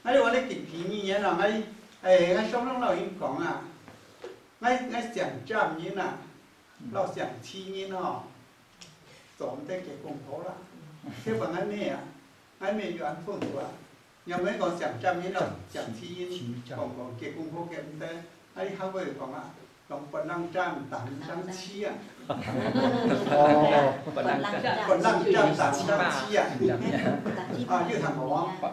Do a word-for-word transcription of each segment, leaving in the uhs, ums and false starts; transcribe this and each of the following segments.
啊你话你极便宜啊，人哎哎，我上拢老因讲啊，我我上站人啊，老上七人哦，总得结功夫啦，这份安尼啊，安尼就安分多啊。又咪讲上站人咯，上七人，讲讲结功夫结唔得，啊你后尾讲啊。 讲不让站党上七啊！ 哦，不让站， 不让站党上七啊！啊，要谈我啊！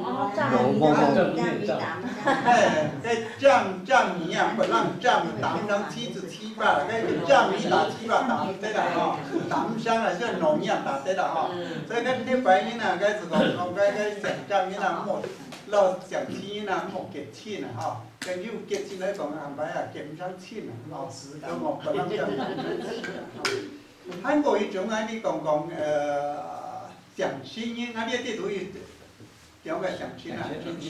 哎，在站站米啊，不让站党上七至七吧，该站米打七吧打对啦哈，党上啊像农业打对啦哈，所以该啲白人啊，该是讲讲该该上站米啊，莫老上七啊，莫结钱啊哈。 跟有结钱来讲，安排啊，结唔上钱啊，哦，咁我不能讲。韩国一种啊，你讲讲呃，相亲人，啊，你这都有两个相亲啊，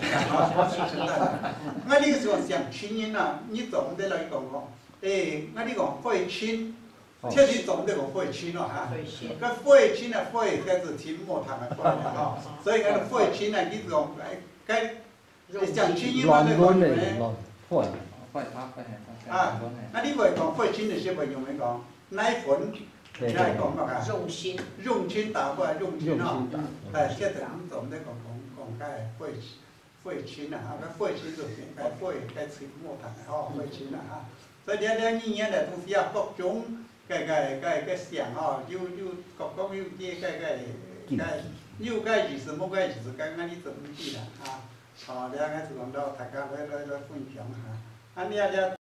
我你个说相亲人啊，你总得来讲讲，诶，我你讲会亲，确实总得讲会亲咯哈。个会亲啊，会该是亲莫谈的会啦哈，所以个会亲啊，你讲该。 相亲因嘛咧讲咩？ 会， 会啊会系。 啊，啊你话讲会亲的时候用嚟讲，奶粉，你系讲乜啊？ 用心， 用心打过来，用心哦。哎，现在咱总在讲讲讲该会会亲啊，啊，个会亲就该会该亲莫谈吼，会亲啊哈。所以两两年年嚟都需要各种该该该该想哦，有有各种有啲该该该有该意思，冇该意思，该按你怎么记啦啊？ 哦，了解是讲到大家来来来分享哈，啊，你啊了。